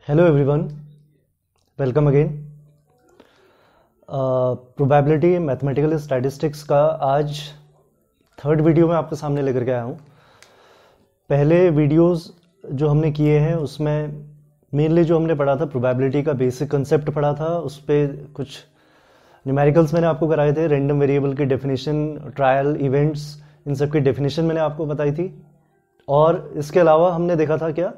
Hello everyone, welcome again. Probability mathematical statistics का आज third video में आपके सामने लेकर के आया हूँ। पहले वीडियोस जो हमने किए हैं उसमें मेनली जो हमने पढ़ा था प्रोबेबिलिटी का बेसिक कंसेप्ट पढ़ा था, उस पर कुछ न्यूमेरिकल्स मैंने आपको कराए थे, रैंडम वेरिएबल की डेफिनेशन, ट्रायल इवेंट्स, इन सब की डेफिनेशन मैंने आपको बताई थी। और इसके अलावा हमने देखा था क्या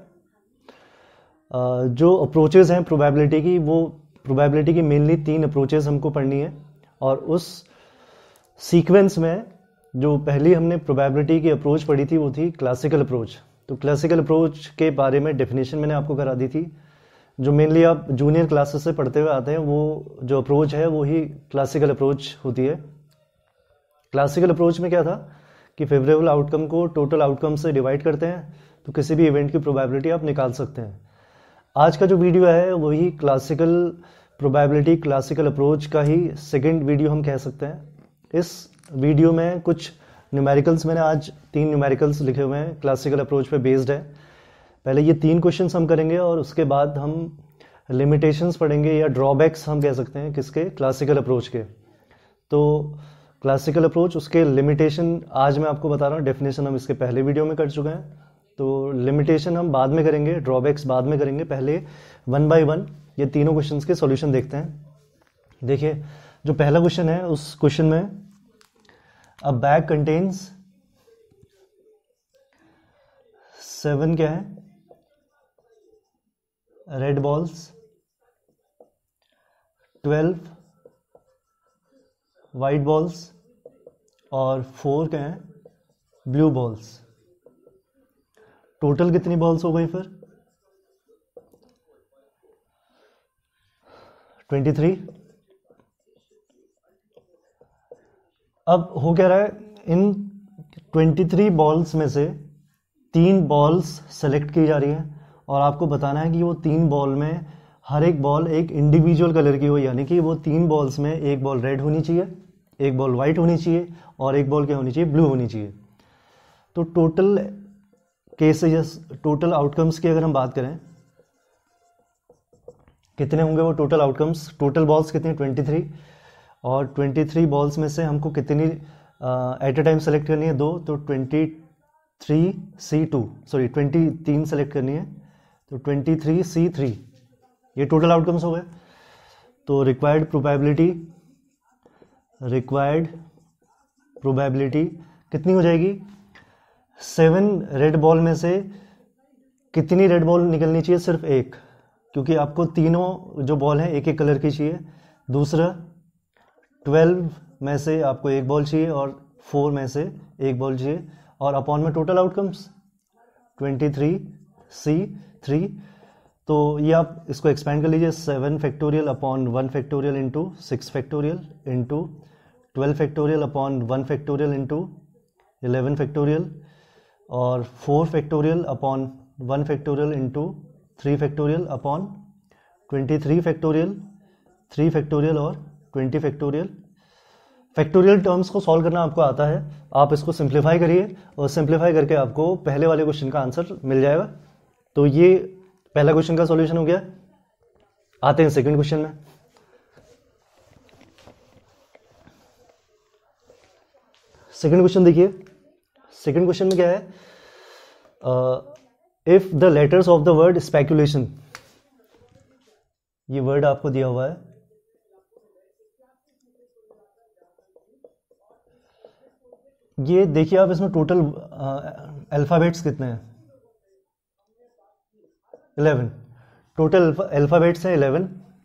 जो अप्रोचेस हैं प्रोबेबिलिटी की, वो प्रोबेबिलिटी की मेनली 3 अप्रोचेस हमको पढ़नी है। और उस सीक्वेंस में जो पहली हमने प्रोबेबिलिटी की अप्रोच पढ़ी थी वो थी क्लासिकल अप्रोच। तो क्लासिकल अप्रोच के बारे में डेफिनेशन मैंने आपको करा दी थी, जो मेनली आप जूनियर क्लासेस से पढ़ते हुए आते हैं। वो जो अप्रोच है वो ही क्लासिकल अप्रोच होती है। क्लासिकल अप्रोच में क्या था कि फेवरेबल आउटकम को टोटल आउटकम से डिवाइड करते हैं तो किसी भी इवेंट की प्रोबेबिलिटी आप निकाल सकते हैं। आज का जो वीडियो है वही क्लासिकल प्रोबेबिलिटी, क्लासिकल अप्रोच का ही सेकंड वीडियो हम कह सकते हैं। इस वीडियो में कुछ न्यूमेरिकल्स, मैंने आज 3 न्यूमेरिकल्स लिखे हुए हैं, क्लासिकल अप्रोच पे बेस्ड है। पहले ये 3 क्वेश्चंस हम करेंगे और उसके बाद हम लिमिटेशंस पढ़ेंगे या ड्रॉबैक्स हम कह सकते हैं किसके, क्लासिकल अप्रोच के। तो क्लासिकल अप्रोच, उसके लिमिटेशन आज मैं आपको बता रहा हूँ, डेफिनेशन हम इसके पहले वीडियो में कर चुके हैं। तो लिमिटेशन हम बाद में करेंगे, ड्रॉबैक्स बाद में करेंगे। पहले 1 बाय 1 ये तीनों क्वेश्चंस के सॉल्यूशन देखते हैं। देखिए, जो पहला क्वेश्चन है उस क्वेश्चन में अ बैग कंटेन्स 7 क्या है, रेड बॉल्स, 12 वाइट बॉल्स और 4 क्या है, ब्लू बॉल्स। टोटल कितनी बॉल्स हो गई फिर? 23। अब हो क्या रहा है, इन 23 बॉल्स में से 3 बॉल्स सेलेक्ट की जा रही है और आपको बताना है कि वो 3 बॉल में हर एक बॉल एक इंडिविजुअल कलर की हो, यानी कि वो 3 बॉल्स में एक बॉल रेड होनी चाहिए, एक बॉल वाइट होनी चाहिए और एक बॉल क्या होनी चाहिए, ब्लू होनी चाहिए। तो टोटल केसेस, टोटल आउटकम्स की अगर हम बात करें कितने होंगे वो टोटल आउटकम्स, टोटल बॉल्स कितनी, 23। और 23 बॉल्स में से हमको कितनी एट ए टाइम सेलेक्ट करनी है, 2। तो 23C2, सॉरी 23 सेलेक्ट करनी है, तो 23C3 ये टोटल आउटकम्स हो गए। तो रिक्वायर्ड प्रोबेबिलिटी कितनी हो जाएगी, 7 रेड बॉल में से कितनी रेड बॉल निकलनी चाहिए, सिर्फ एक, क्योंकि आपको तीनों जो बॉल हैं एक एक कलर की चाहिए। दूसरा, 12 में से आपको एक बॉल चाहिए और 4 में से एक बॉल चाहिए। और अपॉन में टोटल आउटकम्स 23C3। तो ये आप इसको एक्सपेंड कर लीजिए, 7 factorial upon 1 factorial into 6 factorial into 12 factorial upon 1 factorial into 11 factorial और 4 factorial upon 1 factorial into 3 factorial upon 23 factorial, 3 factorial और 20 फैक्टोरियल। फैक्टोरियल टर्म्स को सॉल्व करना आपको आता है, आप इसको सिंप्लीफाई करिए और सिंप्लीफाई करके आपको पहले वाले क्वेश्चन का आंसर मिल जाएगा। तो ये पहला क्वेश्चन का सॉल्यूशन हो गया। आते हैं सेकंड क्वेश्चन में। सेकंड क्वेश्चन देखिए, सेकंड क्वेश्चन में क्या है, if the letters of the word speculation, ये वर्ड आपको दिया हुआ है, ये देखिए आप, इसमें टोटल अल्फाबेट्स कितने हैं, 11। टोटल अल्फाबेट्स हैं 11।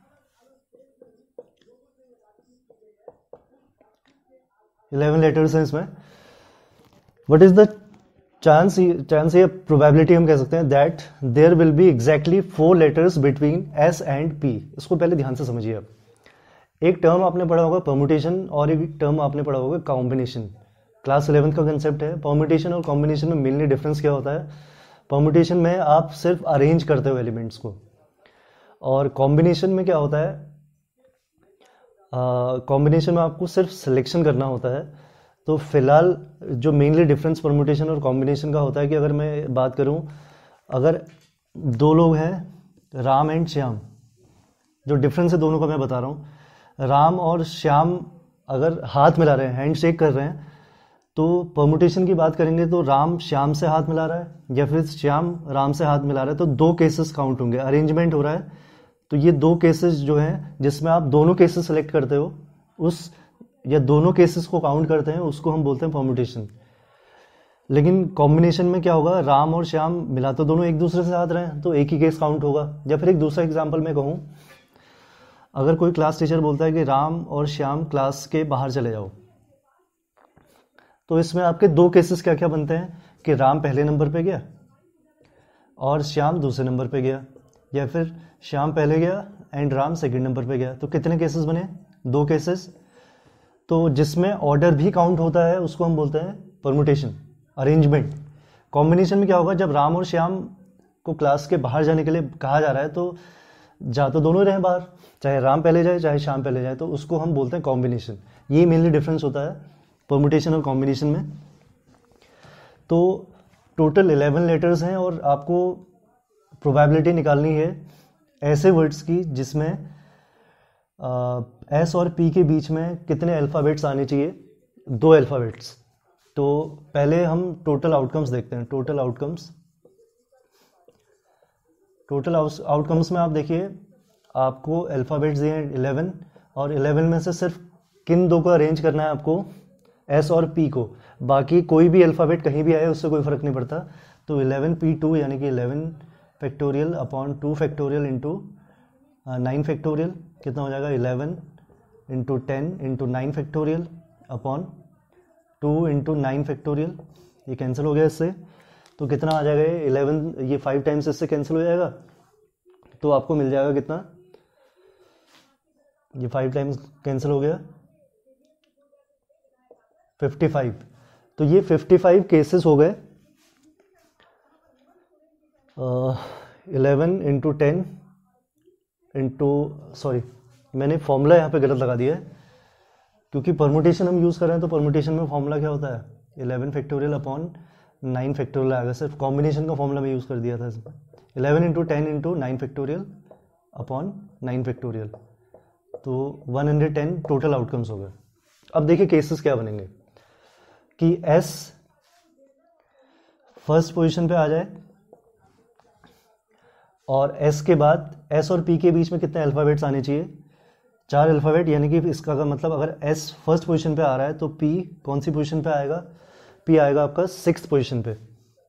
लेटर्स हैं इसमें। व्हाट इज द चांस या प्रोबेबिलिटी हम कह सकते हैं that there will be exactly 4 letters between S and P। इसको पहले ध्यान से समझिए आप। एक टर्म आपने पढ़ा होगा परम्यूटेशन और एक टर्म आपने पढ़ा होगा कॉम्बिनेशन। क्लास 11th का कंसेप्ट है। परम्यूटेशन और कॉम्बिनेशन में मेनली डिफरेंस क्या होता है, परम्यूटेशन में आप सिर्फ अरेंज करते हो एलिमेंट्स को, और कॉम्बिनेशन में क्या होता है, कॉम्बिनेशन में आपको सिर्फ सिलेक्शन करना होता है। तो फिलहाल जो मेनली डिफरेंस परम्यूटेशन और कॉम्बिनेशन का होता है कि अगर मैं बात करूं, अगर 2 लोग हैं राम एंड श्याम, जो डिफरेंस है दोनों का मैं बता रहा हूँ। राम और श्याम अगर हाथ मिला रहे हैं, हैंड शेक कर रहे हैं, तो परमुटेशन की बात करेंगे तो राम श्याम से हाथ मिला रहा है या फिर श्याम राम से हाथ मिला रहा है, तो दो केसेस काउंट होंगे। अरेंजमेंट हो रहा है तो ये दो केसेस जो हैं जिसमें आप दोनों केसेस सेलेक्ट करते हो, उस या दोनों केसेस को काउंट करते हैं, उसको हम बोलते हैं परमुटेशन। लेकिन कॉम्बिनेशन में क्या होगा, राम और श्याम मिला तो दोनों एक दूसरे से हाथ रहे हैं तो एक ही केस काउंट होगा। या फिर एक दूसरा एग्जाम्पल मैं कहूँ, अगर कोई क्लास टीचर बोलता है कि राम और श्याम क्लास के बाहर चले जाओ, तो इसमें आपके दो केसेस क्या क्या बनते हैं कि राम पहले नंबर पे गया और श्याम दूसरे नंबर पे गया, या फिर श्याम पहले गया एंड राम सेकंड नंबर पे गया। तो कितने केसेस बने, दो केसेस। तो जिसमें ऑर्डर भी काउंट होता है उसको हम बोलते हैं परमुटेशन, अरेंजमेंट। कॉम्बिनेशन में क्या होगा, जब राम और श्याम को क्लास के बाहर जाने के लिए कहा जा रहा है तो जा तो दोनों रहे बाहर, चाहे राम पहले जाए चाहे श्याम पहले जाए, तो उसको हम बोलते हैं कॉम्बिनेशन। ये मेनली डिफरेंस होता है परमुटेशन और कॉम्बिनेशन में। तो टोटल 11 लेटर्स हैं और आपको प्रोबेबिलिटी निकालनी है ऐसे वर्ड्स की जिसमें एस और पी के बीच में कितने अल्फ़ाबेट्स आने चाहिए, दो अल्फ़ाबेट्स। तो पहले हम टोटल आउटकम्स देखते हैं। टोटल आउटकम्स में आप देखिए, आपको अल्फ़ाबेट्स दिए हैं 11 और 11 में से सिर्फ किन दो को अरेंज करना है आपको, एस और पी को। बाकी कोई भी अल्फ़ाबेट कहीं भी आए उससे कोई फ़र्क नहीं पड़ता। तो 11p2 यानी कि 11 factorial upon 2 factorial into 9 factorial कितना हो जाएगा, 11 into 10 into 9 factorial upon 2 into 9 factorial. ये कैंसिल हो गया इससे, तो कितना आ जाएगा, 11, ये 5 टाइम्स इससे कैंसिल हो जाएगा, तो आपको मिल जाएगा कितना, ये 5 टाइम्स कैंसिल हो गया 55। तो ये 55 केसेस हो गए। 11 इंटू 10 इंटू, सॉरी मैंने फॉर्मूला यहाँ पे गलत लगा दिया है, क्योंकि परमुटेशन हम यूज़ कर रहे हैं। तो परमुटेशन में फॉर्मूला क्या होता है, 11 फैक्टोरियल अपॉन 9 फैक्टोरियल आएगा। सिर्फ कॉम्बिनेशन का फॉर्मूला में यूज़ कर दिया था इसमें, 11 into 10 into 9 factorial upon 9 factorial. तो 110 टोटल आउटकम्स हो गए। अब देखिए केसेस क्या बनेंगे कि एस फर्स्ट पोजीशन पे आ जाए और एस के बाद एस और पी के बीच में कितने अल्फ़ाबेट्स आने चाहिए, 4 अल्फ़ाबेट। यानी कि इसका मतलब अगर एस फर्स्ट पोजीशन पे आ रहा है तो पी कौन सी पोजीशन पे आएगा, पी आएगा आपका 6th पोजीशन पे।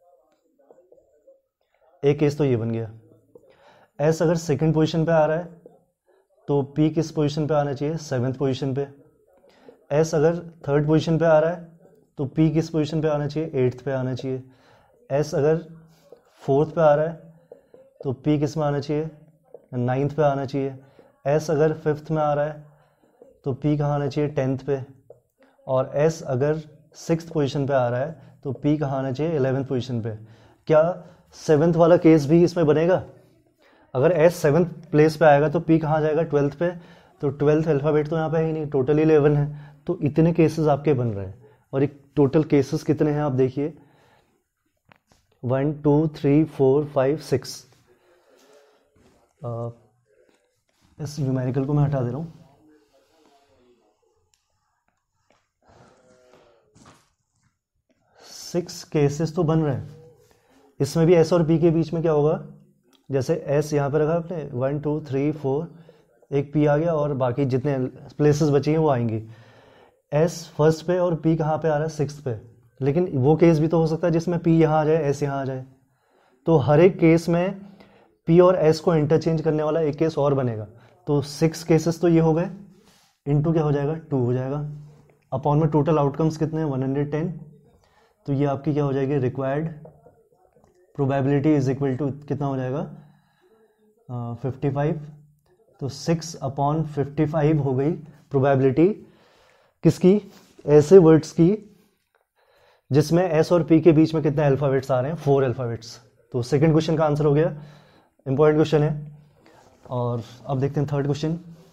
एक केस तो ये बन गया। एस अगर सेकंड पोजीशन पे आ रहा है तो पी किस पोजीशन पे आना चाहिए, 7th पोजीशन पे। एस अगर थर्ड पोजीशन पे आ रहा है तो पी किस पोजीशन पे आना चाहिए, 8th पे आना चाहिए। एस अगर 4th पे आ रहा है तो पी किस में आना चाहिए, 9th पे आना चाहिए। एस अगर 5th में आ रहा है तो पी कहाँ आना चाहिए, 10th पे। और एस अगर 6th पोजीशन पे आ रहा है तो पी कहाँ आना चाहिए, 11th पोजीशन पे। क्या 7th वाला केस भी इसमें बनेगा? अगर एस 7th प्लेस पे आएगा तो पी कहाँ जाएगा, 12th पे। तो 12th अल्फ़ाबेट तो यहाँ पे ही नहीं, टोटल 11 है। तो इतने केसेस आपके बन रहे हैं। और एक टोटल केसेस कितने हैं आप देखिए, 1 2 3 4 5 6। इस न्यूमेरिकल को मैं हटा दे रहा हूँ। 6 केसेस तो बन रहे हैं। इसमें भी एस और पी के बीच में क्या होगा, जैसे एस यहाँ पे रखा आपने 1 2 3 4, एक पी आ गया और बाकी जितने प्लेसेस बची हैं वो आएंगी। एस फर्स्ट पे और पी कहाँ पे आ रहा है, 6th पे। लेकिन वो केस भी तो हो सकता है जिसमें पी यहाँ आ जाए, एस यहाँ आ जाए। तो हर एक केस में पी और एस को इंटरचेंज करने वाला एक केस और बनेगा। तो 6 केसेस तो ये हो गए, इनटू क्या हो जाएगा, 2 हो जाएगा। अपॉन में टोटल आउटकम्स कितने हैं, 110। तो ये आपकी क्या हो जाएगी, required probability is equal to कितना हो जाएगा, 55। तो 6/55 हो गई प्रोबेबिलिटी किसकी, ऐसे वर्ड्स की जिसमें एस और पी के बीच में कितने अल्फ़ाबेट्स आ रहे हैं, 4 अल्फ़ाबेट्स। तो सेकंड क्वेश्चन का आंसर हो गया। इंपॉर्टेंट क्वेश्चन है। और अब देखते हैं थर्ड क्वेश्चन।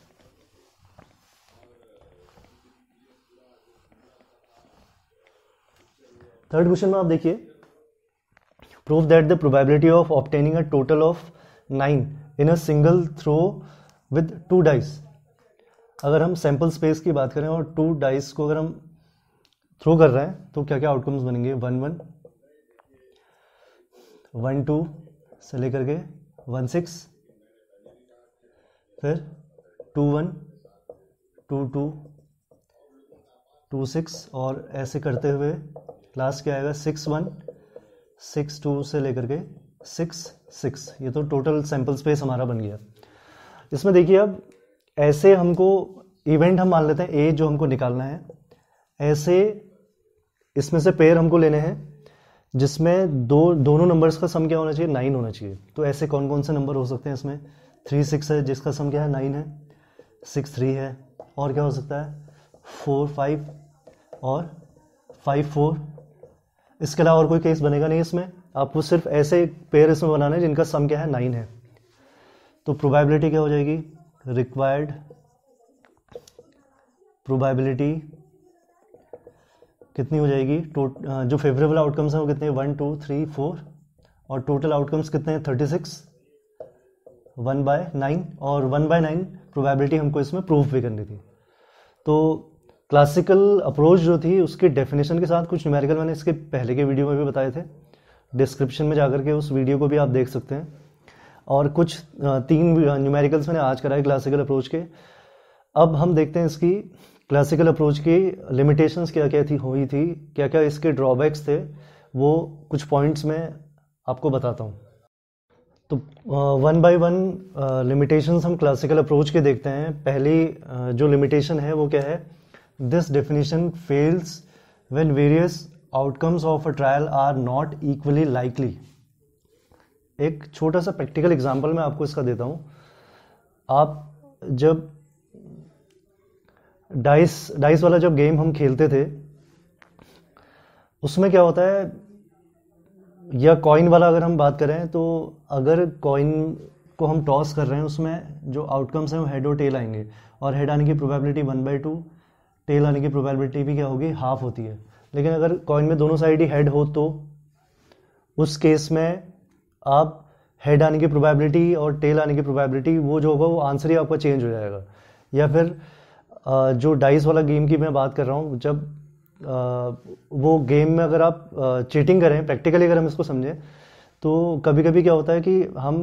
थर्ड क्वेश्चन में आप देखिए, prove that the probability of obtaining a total of 9 in a single throw with 2 dice. अगर हम सैंपल स्पेस की बात करें और 2 डाइस को अगर हम थ्रो कर रहे हैं तो क्या क्या आउटकम्स बनेंगे, 1 1 1 2 से लेकर के 1 6, फिर 2 1 2 2 2 6, और ऐसे करते हुए लास्ट क्या आएगा 6 1 6 2 से लेकर के 6 6। ये तो टोटल सैंपल स्पेस हमारा बन गया। इसमें देखिए अब ऐसे हमको इवेंट हम मान लेते हैं ए जो हमको निकालना है, ऐसे इसमें से पेयर हमको लेने हैं जिसमें दोनों नंबर्स का सम क्या होना चाहिए, 9 होना चाहिए। तो ऐसे कौन कौन से नंबर हो सकते हैं इसमें, 3 6 है जिसका सम क्या है 9 है, 6 3 है, और क्या हो सकता है 4 5 और 5 4। इसके अलावा और कोई केस बनेगा नहीं इसमें, आपको सिर्फ ऐसे पेयर इसमें बनाना है जिनका सम क्या है 9 है। तो प्रोबेबिलिटी क्या हो जाएगी, रिक्वायर्ड प्रोबेबिलिटी कितनी हो जाएगी, जो फेवरेबल आउटकम्स हैं वो कितने, 1 2 3 4, और टोटल आउटकम्स कितने हैं 36, 1/9, और 1/9 प्रोबेबिलिटी हमको इसमें प्रूफ भी करनी थी। तो क्लासिकल अप्रोच जो थी उसके डेफिनेशन के साथ कुछ न्यूमेरिकल मैंने इसके पहले के वीडियो में भी बताए थे, डिस्क्रिप्शन में जाकर के उस वीडियो को भी आप देख सकते हैं। और कुछ 3 न्यूमेरिकल्स मैंने आज कराए क्लासिकल अप्रोच के। अब हम देखते हैं इसकी क्लासिकल अप्रोच की लिमिटेशंस क्या क्या हुई थी, क्या क्या इसके ड्रॉबैक्स थे, वो कुछ पॉइंट्स में आपको बताता हूँ। तो 1 by 1 लिमिटेशंस हम क्लासिकल अप्रोच के देखते हैं। पहली जो लिमिटेशन है वो क्या है, this definition fails when various outcomes of a trial are not equally likely. एक छोटा सा प्रैक्टिकल एग्जांपल मैं आपको इसका देता हूँ। आप जब डाइस वाला जब गेम हम खेलते थे उसमें क्या होता है, या कॉइन वाला अगर हम बात करें, तो अगर कॉइन को हम टॉस कर रहे हैं उसमें जो आउटकम्स हैं वो हेड और टेल आएंगे, और हेड आने की प्रोबेबिलिटी 1/2, टेल आने की प्रोबेबिलिटी भी क्या होगी, हाफ होती है। लेकिन अगर कॉइन में दोनों साइड ही हेड हो तो उस केस में आप हेड आने की प्रोबेबिलिटी और टेल आने की प्रोबेबिलिटी वो जो होगा वो आंसर ही आपका चेंज हो जाएगा। या फिर जो डाइस वाला गेम की मैं बात कर रहा हूँ, जब वो गेम में अगर आप चीटिंग करें, प्रैक्टिकली अगर हम इसको समझें, तो कभी कभी क्या होता है कि हम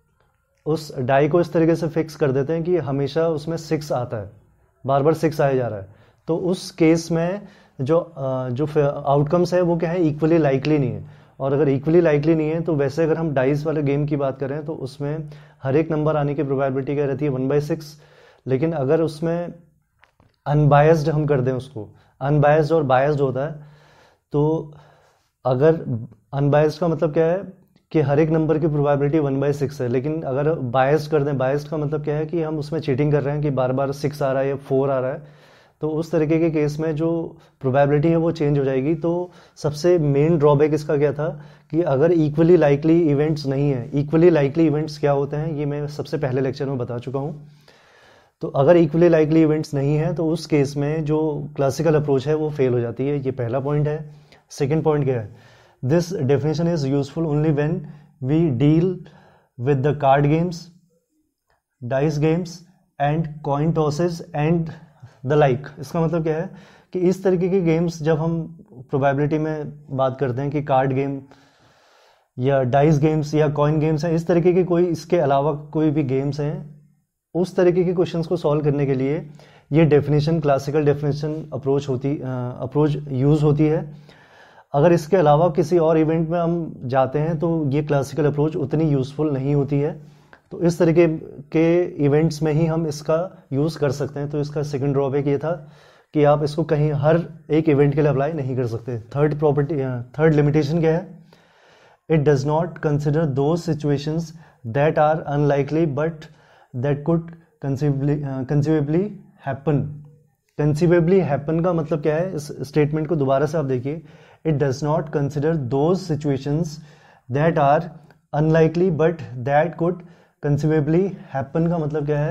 उस डाई को इस तरीके से फिक्स कर देते हैं कि हमेशा उसमें 6 आता है, बार बार 6 आया जा रहा है। तो उस केस में जो आउटकम्स है वो क्या है, इक्वली लाइकली नहीं है। और अगर इक्वली लाइकली नहीं है तो वैसे अगर हम डाइस वाले गेम की बात करें तो उसमें हर एक नंबर आने की प्रोबेबिलिटी क्या रहती है, 1/6। लेकिन अगर उसमें अनबायस्ड हम कर दें, उसको अनबायस्ड और बायस्ड होता है, तो अगर अनबायस्ड का मतलब क्या है कि हर एक नंबर की प्रोबेबिलिटी 1/6 है, लेकिन अगर बायस्ड कर दें, बायस्ड का मतलब क्या है कि हम उसमें चीटिंग कर रहे हैं कि बार बार 6 आ रहा है या 4 आ रहा है, तो उस तरीके के केस में जो प्रोबेबिलिटी है वो चेंज हो जाएगी। तो सबसे मेन ड्रॉबैक इसका क्या था कि अगर इक्वली लाइकली इवेंट्स नहीं है, इक्वली लाइकली इवेंट्स क्या होते हैं ये मैं सबसे पहले लेक्चर में बता चुका हूँ। तो अगर इक्वली लाइकली इवेंट्स नहीं है तो उस केस में जो क्लासिकल अप्रोच है वो फेल हो जाती है। ये पहला पॉइंट है। सेकेंड पॉइंट क्या है, this definition is useful only when we deal with the card games, dice games and coin tosses and the like. इसका मतलब क्या है कि इस तरीके के गेम्स जब हम प्रोबेबिलिटी में बात करते हैं कि कार्ड गेम या डाइस गेम्स या कॉइन गेम्स हैं, इस तरीके के कोई इसके अलावा कोई भी गेम्स हैं, उस तरीके के क्वेश्चंस को सॉल्व करने के लिए ये definition, classical definition approach use होती है। अगर इसके अलावा किसी और इवेंट में हम जाते हैं तो ये क्लासिकल अप्रोच उतनी यूजफुल नहीं होती है। तो इस तरीके के इवेंट्स में ही हम इसका यूज कर सकते हैं। तो इसका सेकंड ड्रॉबैक ये था कि आप इसको कहीं हर एक इवेंट के लिए अप्लाई नहीं कर सकते। थर्ड लिमिटेशन क्या है, it does not consider those situations that are unlikely but that could conceivably happen। conceivably happen का मतलब क्या है, इस स्टेटमेंट को दोबारा से आप देखिए, it does not consider those situations that are unlikely but that could conceivably happen का मतलब क्या है।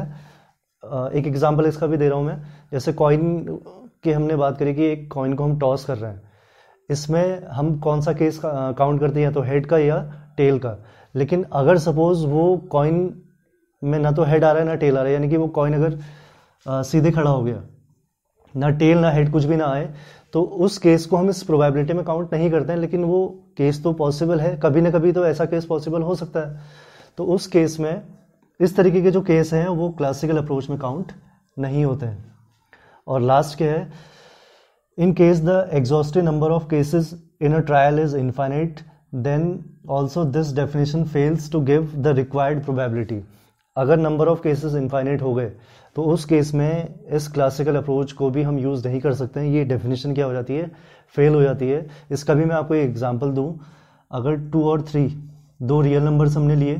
एक एग्जांपल इसका भी दे रहा हूं मैं। जैसे कॉइन की हमने बात करी कि एक कॉइन को हम टॉस कर रहे हैं, इसमें हम कौन सा केस काउंट करते हैं, या तो हेड का या टेल का। लेकिन अगर सपोज वो कॉइन में ना तो हेड आ रहा है ना टेल आ रहा है, यानी कि वो कॉइन अगर सीधे खड़ा हो गया, ना टेल ना हेड कुछ भी ना आए, तो उस केस को हम इस प्रोबेबिलिटी में काउंट नहीं करते हैं। लेकिन वो केस तो पॉसिबल है, कभी ना कभी तो ऐसा केस पॉसिबल हो सकता है। तो उस केस में इस तरीके के जो केस हैं वो क्लासिकल अप्रोच में काउंट नहीं होते हैं। और लास्ट क्या है, in case the exhaustive number of cases in a trial is infinite then also this definition fails to give the required probability. अगर नंबर ऑफ केसेस इनफाइनाइट हो गए तो उस केस में इस क्लासिकल अप्रोच को भी हम यूज़ नहीं कर सकते हैं। ये डेफिनेशन क्या हो जाती है, फेल हो जाती है। इसका भी मैं आपको एक एग्जांपल दूं, अगर 2 और 3 दो रियल नंबर्स हमने लिए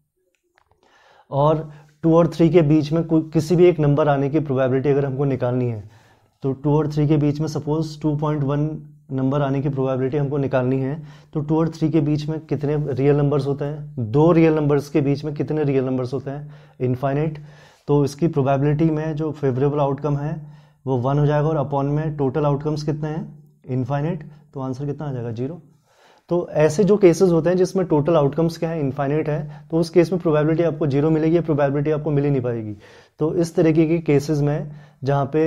और 2 और 3 के बीच में किसी भी एक नंबर आने की प्रोबेबिलिटी अगर हमको निकालनी है, तो 2 और 3 के बीच में सपोज 2.1 नंबर आने की प्रोबेबिलिटी हमको निकालनी है, तो 2 और 3 के बीच में कितने रियल नंबर्स होते हैं, दो रियल नंबर्स के बीच में कितने रियल नंबर्स होते हैं, इनफाइनाइट। तो इसकी प्रोबेबिलिटी में जो फेवरेबल आउटकम है वो 1 हो जाएगा और अपॉन में टोटल आउटकम्स कितने हैं, इनफाइनाइट, तो आंसर कितना आ जाएगा, 0। तो ऐसे जो केसेस होते हैं जिसमें टोटल आउटकम्स क्या है, इनफाइनाइट है, तो उस केस में प्रोबेबिलिटी आपको 0 मिलेगी, प्रोबेबिलिटी आपको मिल ही नहीं पाएगी। तो इस तरीके के केसेस में जहाँ पे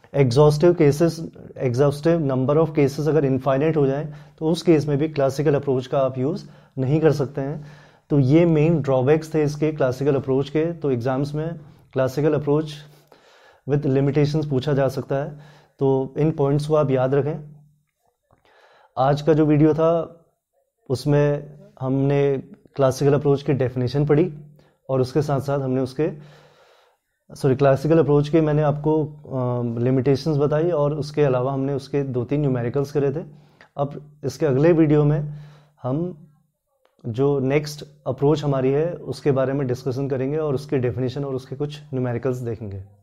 एग्जॉस्टिव नंबर ऑफ केसेस अगर इनफाइनाइट हो जाए, तो उस केस में भी क्लासिकल अप्रोच का आप यूज़ नहीं कर सकते हैं। तो ये मेन ड्रॉबैक्स थे इसके क्लासिकल अप्रोच के। तो एग्जाम्स में क्लासिकल अप्रोच विद लिमिटेशंस पूछा जा सकता है, तो इन पॉइंट्स को आप याद रखें। आज का जो वीडियो था उसमें हमने क्लासिकल अप्रोच की डेफिनेशन पढ़ी और उसके साथ साथ हमने क्लासिकल अप्रोच के मैंने आपको लिमिटेशंस बताई और उसके अलावा हमने उसके 2-3 न्यूमेरिकल्स करे थे। अब इसके अगले वीडियो में हम जो नेक्स्ट अप्रोच हमारी है उसके बारे में डिस्कशन करेंगे और उसके डेफिनेशन और उसके कुछ न्यूमेरिकल्स देखेंगे।